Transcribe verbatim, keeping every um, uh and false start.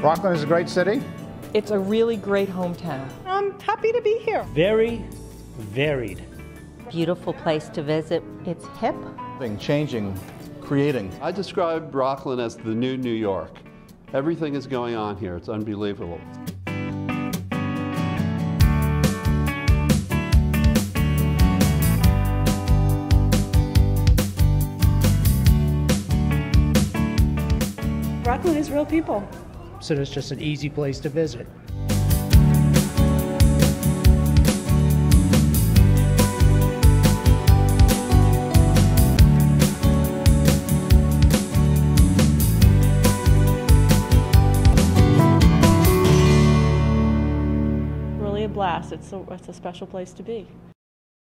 Rockland is a great city. It's a really great hometown. I'm happy to be here. Very varied. Beautiful place to visit. It's hip. Changing, creating. I describe Rockland as the new New York. Everything is going on here. It's unbelievable. Rockland is real people. So it's just an easy place to visit. Really a blast. It's a, it's a special place to be.